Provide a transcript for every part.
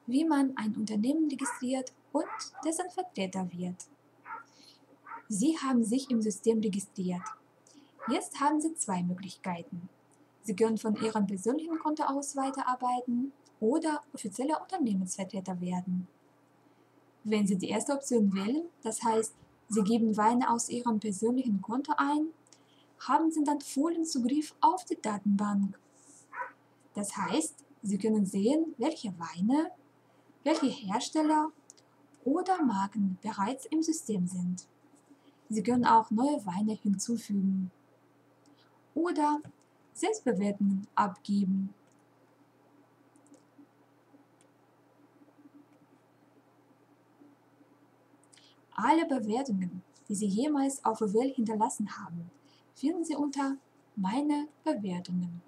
wie man ein Unternehmen registriert und dessen Vertreter wird. Sie haben sich im System registriert. Jetzt haben Sie zwei Möglichkeiten. Sie können von Ihrem persönlichen Konto aus weiterarbeiten oder offizieller Unternehmensvertreter werden. Wenn Sie die erste Option wählen, das heißt, Sie geben Weine aus Ihrem persönlichen Konto ein, haben Sie dann vollen Zugriff auf die Datenbank. Das heißt, Sie können sehen, welche Weine, welche Hersteller oder Marken bereits im System sind. Sie können auch neue Weine hinzufügen oder Selbstbewertungen abgeben. Alle Bewertungen, die Sie jemals auf Welt hinterlassen haben, finden Sie unter Meine Bewertungen.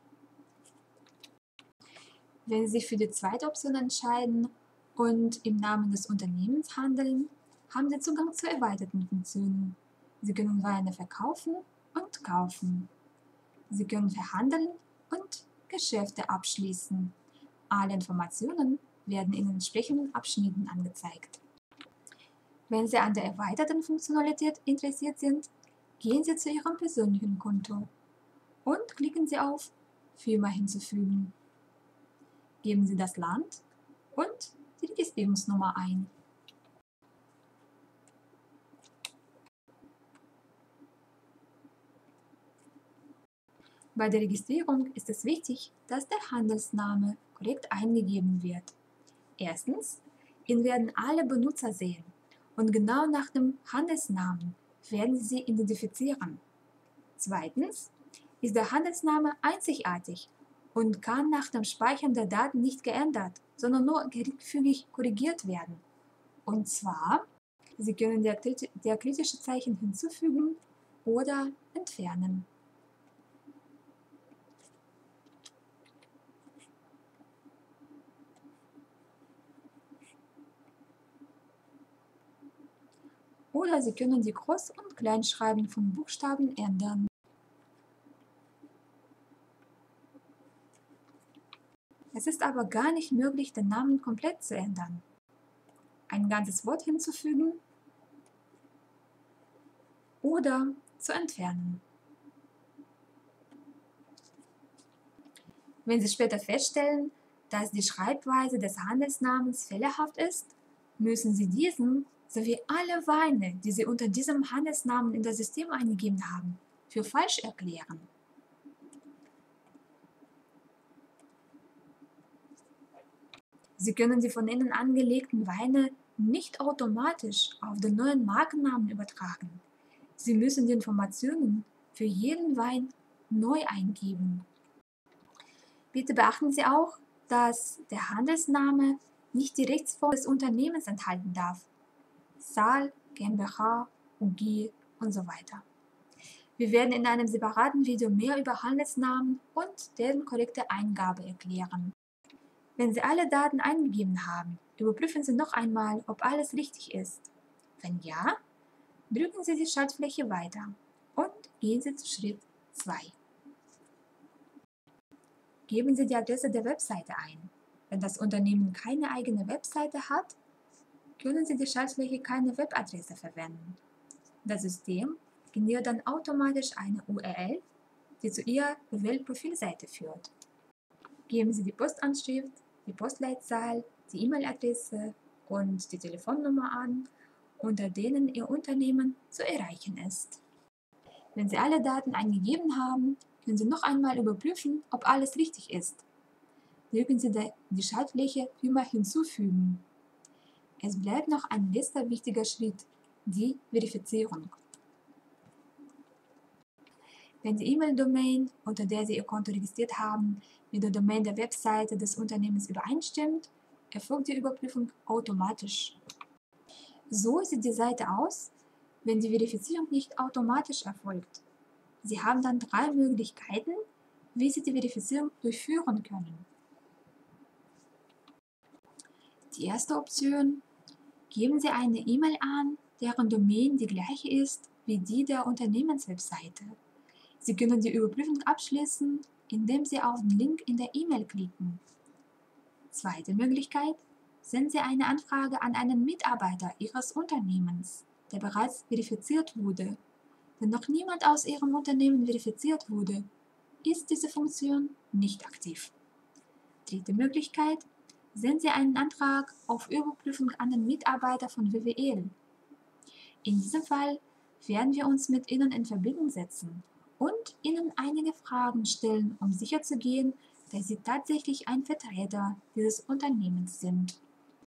Wenn Sie sich für die zweite Option entscheiden und im Namen des Unternehmens handeln, haben Sie Zugang zu erweiterten Funktionen. Sie können Weine verkaufen und kaufen. Sie können verhandeln und Geschäfte abschließen. Alle Informationen werden in entsprechenden Abschnitten angezeigt. Wenn Sie an der erweiterten Funktionalität interessiert sind, gehen Sie zu Ihrem persönlichen Konto und klicken Sie auf Firma hinzufügen. Geben Sie das Land und die Registrierungsnummer ein. Bei der Registrierung ist es wichtig, dass der Handelsname korrekt eingegeben wird. Erstens, ihn werden alle Benutzer sehen und genau nach dem Handelsnamen werden Sie sie identifizieren. Zweitens, ist der Handelsname einzigartig und kann nach dem Speichern der Daten nicht geändert, sondern nur geringfügig korrigiert werden. Und zwar, Sie können diakritische Zeichen hinzufügen oder entfernen. Oder Sie können die Groß- und Kleinschreibung von Buchstaben ändern. Es ist aber gar nicht möglich, den Namen komplett zu ändern. Ein ganzes Wort hinzufügen oder zu entfernen. Wenn Sie später feststellen, dass die Schreibweise des Handelsnamens fehlerhaft ist, müssen Sie diesen sowie alle Weine, die Sie unter diesem Handelsnamen in das System eingegeben haben, für falsch erklären. Sie können die von Ihnen angelegten Weine nicht automatisch auf den neuen Markennamen übertragen. Sie müssen die Informationen für jeden Wein neu eingeben. Bitte beachten Sie auch, dass der Handelsname nicht die Rechtsform des Unternehmens enthalten darf. Saal, GmbH, UG und so weiter. Wir werden in einem separaten Video mehr über Handelsnamen und deren korrekte Eingabe erklären. Wenn Sie alle Daten eingegeben haben, überprüfen Sie noch einmal, ob alles richtig ist. Wenn ja, drücken Sie die Schaltfläche weiter und gehen Sie zu Schritt 2. Geben Sie die Adresse der Webseite ein. Wenn das Unternehmen keine eigene Webseite hat, können Sie die Schaltfläche keine Webadresse verwenden. Das System generiert dann automatisch eine URL, die zu Ihrer Profilseite führt. Geben Sie die Postanschrift, die Postleitzahl, die E-Mail-Adresse und die Telefonnummer an, unter denen Ihr Unternehmen zu erreichen ist. Wenn Sie alle Daten eingegeben haben, können Sie noch einmal überprüfen, ob alles richtig ist. Drücken Sie die Schaltfläche Firma hinzufügen. Es bleibt noch ein letzter wichtiger Schritt, die Verifizierung. Wenn die E-Mail-Domain, unter der Sie Ihr Konto registriert haben, mit der Domain der Webseite des Unternehmens übereinstimmt, erfolgt die Überprüfung automatisch. So sieht die Seite aus, wenn die Verifizierung nicht automatisch erfolgt. Sie haben dann 3 Möglichkeiten, wie Sie die Verifizierung durchführen können. Die erste Option: Geben Sie eine E-Mail an, deren Domain die gleiche ist wie die der Unternehmenswebseite. Sie können die Überprüfung abschließen, indem Sie auf den Link in der E-Mail klicken. Zweite Möglichkeit: senden Sie eine Anfrage an einen Mitarbeiter Ihres Unternehmens, der bereits verifiziert wurde. Wenn noch niemand aus Ihrem Unternehmen verifiziert wurde, ist diese Funktion nicht aktiv. Dritte Möglichkeit: Senden Sie einen Antrag auf Überprüfung an den Mitarbeiter von WWL. In diesem Fall werden wir uns mit Ihnen in Verbindung setzen und Ihnen einige Fragen stellen, um sicherzugehen, dass Sie tatsächlich ein Vertreter dieses Unternehmens sind.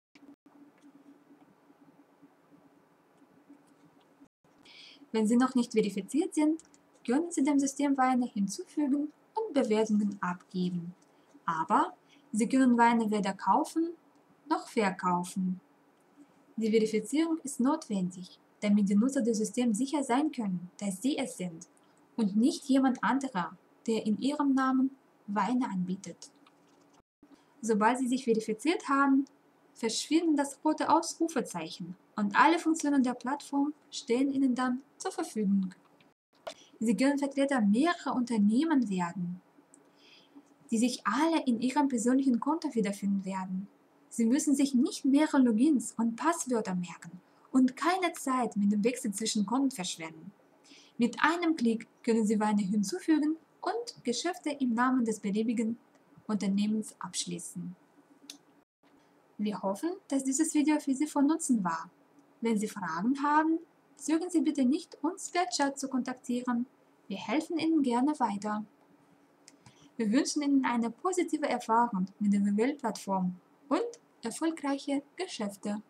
Wenn Sie noch nicht verifiziert sind, können Sie dem System Weine hinzufügen und Bewertungen abgeben. Aber Sie können Weine weder kaufen noch verkaufen. Die Verifizierung ist notwendig, damit die Nutzer des Systems sicher sein können, dass sie es sind und nicht jemand anderer, der in ihrem Namen Weine anbietet. Sobald Sie sich verifiziert haben, verschwinden das rote Ausrufezeichen und alle Funktionen der Plattform stehen Ihnen dann zur Verfügung. Sie können Vertreter mehrerer Unternehmen werden, die sich alle in Ihrem persönlichen Konto wiederfinden werden. Sie müssen sich nicht mehrere Logins und Passwörter merken und keine Zeit mit dem Wechsel zwischen Konten verschwenden. Mit einem Klick können Sie Weine hinzufügen und Geschäfte im Namen des beliebigen Unternehmens abschließen. Wir hoffen, dass dieses Video für Sie von Nutzen war. Wenn Sie Fragen haben, zögern Sie bitte nicht, uns per Chat zu kontaktieren. Wir helfen Ihnen gerne weiter. Wir wünschen Ihnen eine positive Erfahrung mit der WWL-Plattform und erfolgreiche Geschäfte.